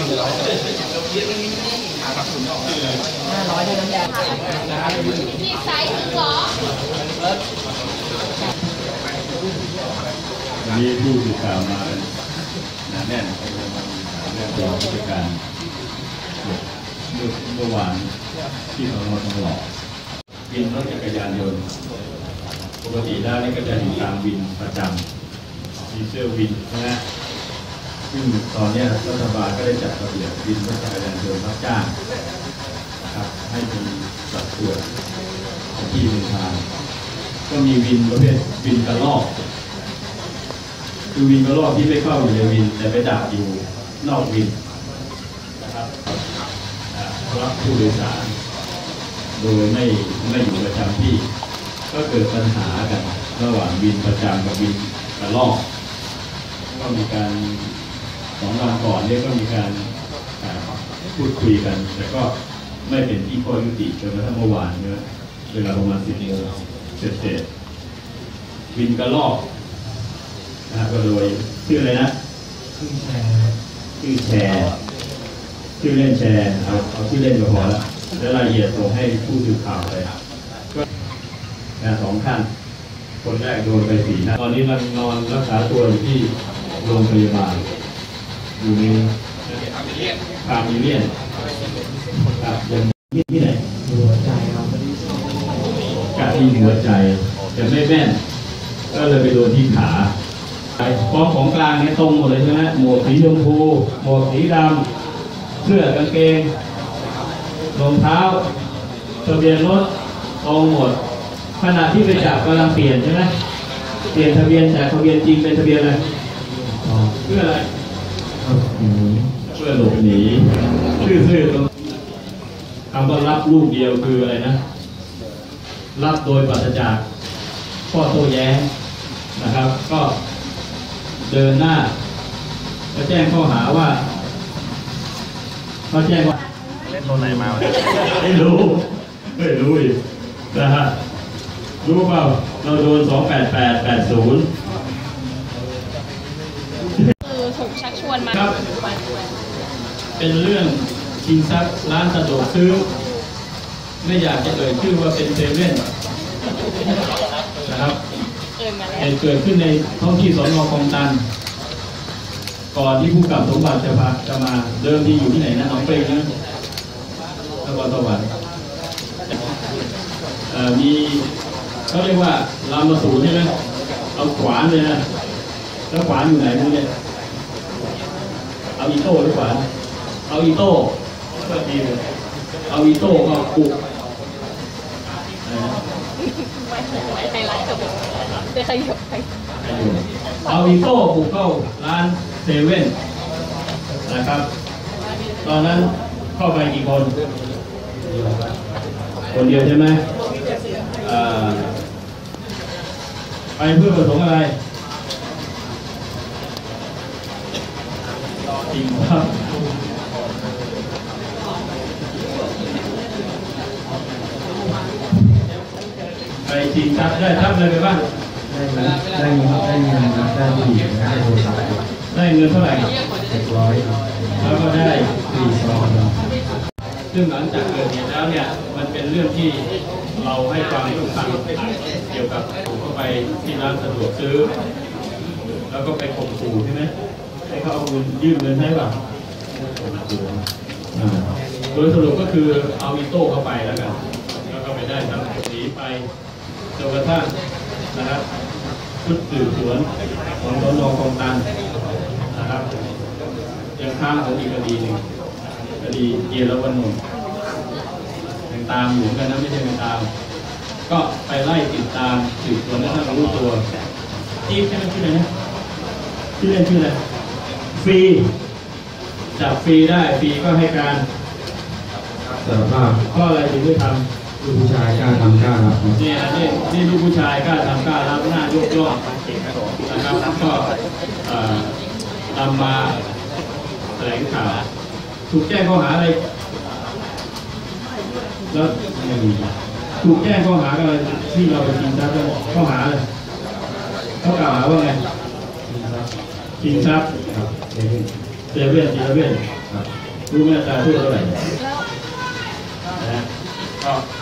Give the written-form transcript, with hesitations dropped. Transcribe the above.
500ด้วยน้ำยานี่ไซส์ถึงเหรอวันนี้ผู้สื่อข่าวมาหนาแน่นเรื่องรองผู้จัดการเมื่อวานที่สน.ทองหล่อวินรถจักรยานยนต์ปกติแล้วนี่ก็จะอยู่ตามวินประจำมีเสื้อวินนะซึ่งตอนนี้รัฐบาลก็ได้จัดระเบียบวินรถจักรยานยนต์รับจ้างครับให้มีสัดส่วนที่เดินทางก็มีวินประเภทวินกระรอกคือวินกระรอกที่ไม่เข้าอยู่ในวินแต่ไปดักอยู่นอกวินนะครับรับผู้โดยสารโดยไม่อยู่ประจำที่ก็เกิดปัญหากันระหว่างวินประจำกับวินกระรอกก็มีการ2 วันก่อนเนี่ยก็มีการพูดคุยกันแต่ก็ไม่เป็นที่ข้อยุติจนกระทั่งเมื่อวานเนี่ยเวลาประมาณ10 โมงเสร็จวินกระรอกก็โดยชื่ออะไรนะชื่อแชร์ชื่อเล่นแชร์เอาชื่อเล่นก็พอแล้วแล้วรายละเอียดส่งให้ผู้สื่อข่าวเลยก็2 ท่านคนแรกโดนไป4 ท่านตอนนี้มันนอนรักษาตัวอยู่ที่โรงพยาบาลอยู่ในคามิเลียนครับยังที่ไหนหัวใจครับกะที่หัวใจจะไม่แม่นก็เลยไปโดนที่ขาของกลางเนี่ยตรงหมดเลยใช่ไหมหมวกสีชมพูหมวกสีดำเสื้อกางเกงรองเท้าทะเบียนรถตรงหมดขณะที่ไปจับกำลังเปลี่ยนใช่ไหมเปลี่ยนทะเบียนแต่ทะเบียนจริงเป็นทะเบียนอะไรเพื่ออะไรเพื่อหลบหนีชื่อตรงคำว่ารับลูกเดียวคืออะไรนะรับโดยปราศจากข้อโต้แย้งนะครับก็เดินหน้าก็แจ้งข้อหาว่าเขาแจ้งว่าเล่นตัวไหนมาไม่รู้อีกนะฮะรู้เปล่าเราโดน28880 คือถูกชักชวนมาครับเป็นเรื่องชิงทรัพย์ร้านสะดวกซื้อไม่อยากจะเอ่ยชื่อว่าเป็นเซเว่นนะครับเหตุเกิดขึ้นในท้องที่สน.คลองตันก่อนที่ผู้กำกับสมบัติจะมาเดิมที่อยู่ที่ไหนนะหนองเปรย์นะนครสวรรค์มีเขาเรียกว่าลามสูรใช่ไหมเอาขวานเลยนะแล้วขวานอยู่ไหนมึงเนี่ยเอาอีโต้หรือขวานเอาอีโต้ก็ดีเลยเอาอีโต้ก็ปุกไฮไลท์กับจะขยับไปเอาอีโต้ปุกเข้าร้านเซเว่นนะครับตอนนั้นเข้าไปกี่คนเดียวใช่ไหมไปเพื่อประสงค์อะไรจริงครับไปจริงครับได้ทับเลยไปบ้างได้เงินได้ผู้หญิงได้โทรศัพท์ได้เงินเท่าไหร่ 700 แล้วก็ได้ 4 ซองซึ่งหลังจากเกิดเหตุแล้วเนี่ยมันเป็นเรื่องที่เราให้ความสำคัญเกี่ยวกับเข้าไปที่ร้านสะดวกซื้อแล้วก็ไปข่มขู่ใช่ไหมให้เขาเอาเงินยื่นเงินให้ป่ะโดยสรุปก็คือเอาอีโต้เข้าไปแล้วกันแล้วก็ไปได้ทำหนีไปจนกระทั่งนะครับชุดสืบสวนของสน.คลองตันนะครับยังค้างของอีกคดีหนึ่งคดีเกียรติวัฒน์ยังตามอยู่กันนะไม่ใช่ไม่ตามก็ไปไล่ติดตามสืบสวนและถ้ารู้ตัวที่ใช่ไหมชื่ออะไรนะชื่อเล่นชื่ออะไรฟรีจับฟรีได้ฟรีก็ให้การสารภาพเพราะอะไรถึงได้ทำลูกผู้ชายกล้าทำกล้ารับนี่ลูกผู้ชายกล้าทำกล้ารับหน้ายกย่องนะครับก็นำมาแถลงข่าวถูกแจ้งข้อหาอะไรแล้วถูกแจ้งข้อหาอะไรที่เราไปชิงทรัพย์ข้อหาอะไรเขากล่าวหาว่าไงชิงทรัพย์เว่นทีละเว่นครับรู้ไหมราคาถ้วยเท่าไหร่แล้วนะก็